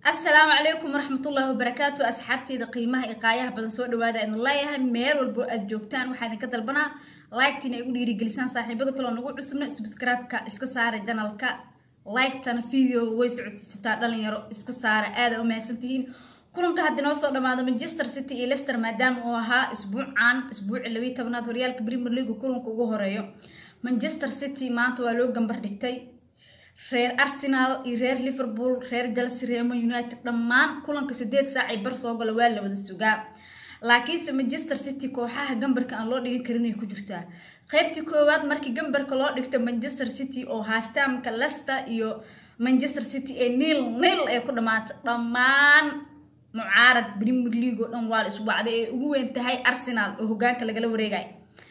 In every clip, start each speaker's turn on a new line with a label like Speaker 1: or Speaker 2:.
Speaker 1: السلام عليكم ورحمة الله وبركاته أصحابتي ذا قيمة إقاية بدن سو دوادا إن الله يهان مير والبو أجوكتان وحانا كتلبنا لايكتين يقول يري جلسان صاحبه كلو نقول عسمنا سبسكرايب كا اسكا سارة جانال كا لايك تانا فيديو ويسعود ستار دالين يرو اسكا سارة آذا وما سنتين كلهم كهدي نوصل لما هذا مانشستر سيتي إيه ليستر مادام وها أسبوع اللي تبنات وريال كبريم الليجو كلهم كوجو هرايو مانشستر سيتي ما توالو جنبر دكتي reer Arsenal iyo reer Liverpool reer Chelsea reer Man United dhammaan kulanka 8 saac ay bar soo galo waa la wada sugaa laakiin Manchester City kooxaha gambarka aan loo dhigin karin ay ku jirtaa qaybtii koowaad markii gambarka loo dhigto Manchester City oo half-time-ka Leicester iyo Manchester City ee 0-0 ay ku dhamaatay dhammaan mucaarad Premier League oo dhan waa isku wacday ee ugu weyn tahay Arsenal oo hogaanka laga wareegay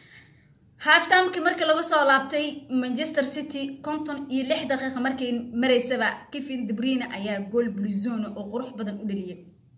Speaker 1: half-time كي مركي لو سو لابتay Manchester City كونتون iyo 6 daqiiqo markay mareysaba Kevin De Bruyne ayaa gool Bluezone oo qurux badan u dhaliyay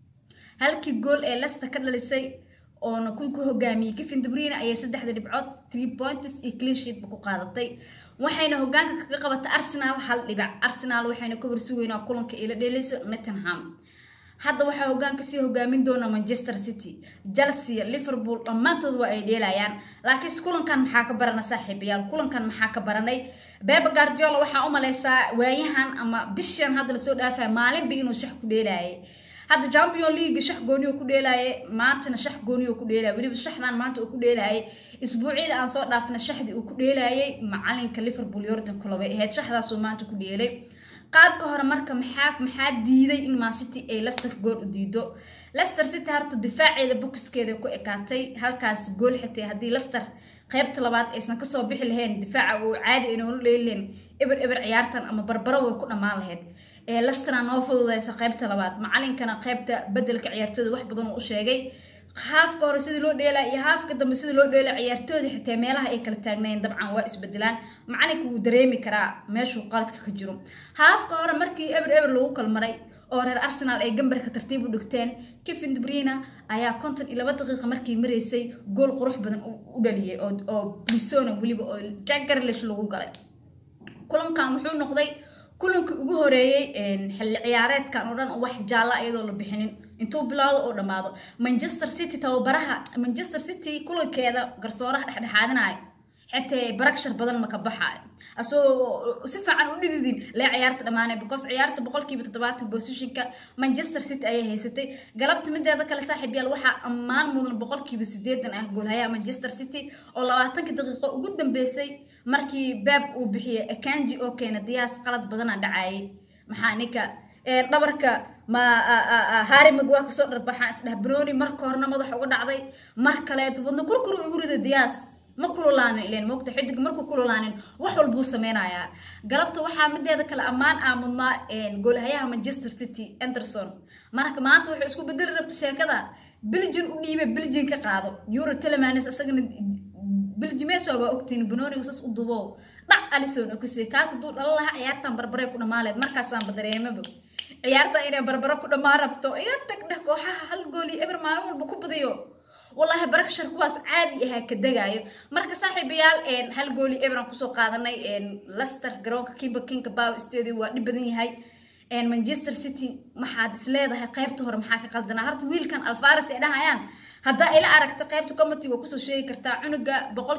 Speaker 1: halkii gool ee Leicester ka dhalisay oo ku hogaamiyay Kevin De Bruyne ayaa 3 dhibcood 3 points iyo clean sheet ku qaadatay waxayna hogaanka kaga qabatay Arsenal hal dhibac Arsenal waxayna ku warsugeynaa kulanka ila dheelayso Nottingham hadda waxa hogaanka si hogaamin doona Manchester City Chelsea Liverpool dhamaantood waa ay dheelayaan laakiin kulankan maxaa ka barana saaxiibayaal kulankan maxaa ka baranay Pep Guardiola waxa u maleysaa waayahan ama bishan hadda la soo dhaafay maalin bi inuu shax ku dheelayay hadda Champions League shax gooni ku dheelayay maantana shax gooni ku dheelayay waliba shaxdan maanta uu ku dheelayay isbuuciida aan soo dhaafna shaxdi uu ku dheelayay macalinka Liverpool Jurgen Klopp ee shaxdaas uu maanta ku dheelay qaabka hore marka maxaa diiday in Man City ay Leicester gool u diido Leicester City harto difaaceeda boxkeeda ku ekaatay halkaas gool xitay hadii Leicester qaybta labaad aysan ka soo bixi lahayn difaaca oo caadi inuu leeyahay eber ciyaartan ama barbaro way ku dhamaan lahayd ee Leicester noo fududeysa qaybta labaad macalinkana qaybta bedelka ciyaartooyda wax badan uu sheegay haafka hore sidii loo dheelay iyo haafka dambe sidii loo dheelay ciyaartooyda xitaa meelaha ay kala taagnayeen dabcan waa isbedelaan macalinku uu dareemi karaa meeshuu qaladka ka jiro haafka hore markii eber lagu kalmaray oo reer Arsenal ay gambarka tartiib u dhigteen Kevin De Bruyne ayaa 52 daqiiqo markii mareysay gool qurux badan u dhaliyay oo Bluezone waliba oo Jaggerish lagu galay kulankan wuxuu noqday kulankii ugu horeeyay xilli ciyaareedkan oo dhan wax jaala iyadoo la bixinin intuu bilaado oo dhamaado Manchester City tababaraha Manchester City kulankeeda garsooraha dhexdhexaadinay xitee barakshar badan ma ka baxay asoo si fiican u dhididin la ciyaarta dhamaanay because ciyaarta 70% positionka Manchester City ay haysatay galabta mideeda kale saaxiibayaal waxa ammaan mudan 80% ah goolhaya Manchester City oo 20 daqiiqo ugu dambeysay markii Pep uu bixiyay Akanji oo keenay Diaz qalad badan dhacay maxaa ninka dhabarka ma Harry Maguire soo dharbaxan isdhax Bruni marka horna madax uga dhacday mar kale wadna kurkuru ugu riday Diaz ma kululaanin ileen moogta xidig markuu kululaanin wax walba uu sameeynaya galabta waxa mideeda kale amaan aamudna goolhayaha Manchester City Anderson marka maanta wuxuu isku bedel rabta sheekada Belgium u dhiibay Belgium ka qaado Euro Telemans asagana Belgium waa ogtiin Benoni usas u dubo dhac Alisson oo kusii kaas duu dhalaha ciyaartan barbare ku dhamaaleed markaas aan badareemaba ciyaarta inay barbaro ku dhamaan rabto iga tagdha kooxaha hal gool iyo eber maalin walba ku badiyo wallahi barakshar kuwaas caadi ah ka dagaayo marka saaxiibayaal hal gool iyo eber aan ku soo qaadanay Leicester garoonka King Power Stadium waa dhib badan yahay Manchester City maxaad isleedahay qaybta hore maxaa ka qaldanaa harta wiilkan Alvarez ay dhahayaan hadda ila aragta qaybta committee waa ku soo sheegi kartaa cunuga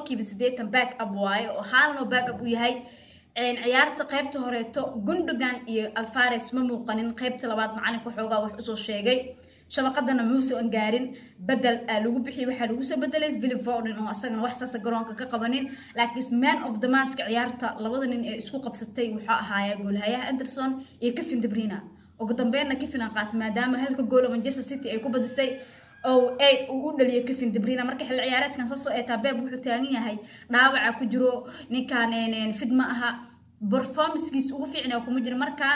Speaker 1: 80% back up waayo oo haalno back up u yahay ciyaarta qaybta horeeto Gundogan iyo Alvarez ma muuqanin qaybta labaad macalinka xoogaa wax u soo sheegay shabaqadana muuse aan gaarin badal lagu bixiyay waxa lagu soo bedelay Phil Foden oo asagana wax saas garoonka ka qabanin laakiin man of the match ciyaarta labada nin ee isku qabsatay waxa ahaaya goolhayaha Anderson iyo Kevin De Bruyne ugu dambeeyna Kevin aan qaatay maadaama halka gool Manchester City ay ku badisay oo ay u dhaliyay Kevin De Bruyne marka xil ciyaareedkan soo ee Pep wuxuu taagan yahay dhaawaca ku jiro ninkan fidma aha performance-kiisa ugu fiicnaa kuma jiro marka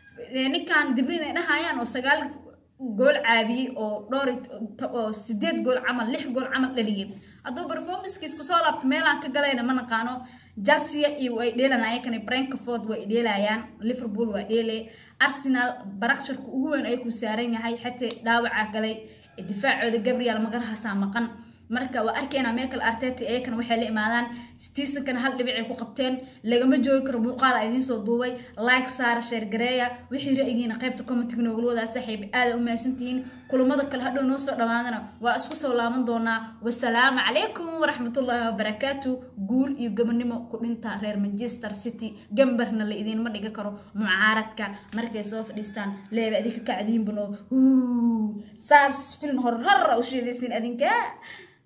Speaker 1: ninkan De Bruyne dhahayaan oo 9 gool caabiyay oo dhowr 8 gool camal 6 gool camal dhaliyay adoo performance-kiisa ku soo laabtay meel aan ka galayna ma naqaano Chelsea iyo ay dheelanayeen kan Brentford way dheelayaan Liverpool waa dheelay Arsenal barakshirka ugu weyn ay ku saaran yahay xitee dhaawaca galay difaacooda Gabriel Magalhaes maqan marka waa arkayna Mikel Arteta ee kan waxay la imaadaan season-kan hal dhibic ay ku qabteen lagama joogi karo muuqaal ay idin soo duubay like saar share gareeya wixii ra'yigiina qaybta comment-ka noogu wada saaxiib aad u maasantiin kulamada kale hadhow noo soo dhawaadana waa isku soo laaban doonaa wassalaamu calaykum waraxmatullaahi wabarakaatu guul iyo gabadhnimo ku dhinta reer Manchester City gambarna la idin ma dhiga karo mucaaradka markay soo fadhiistaan leeba adika ka cadiin bano saas film horror u sheedaysin adinka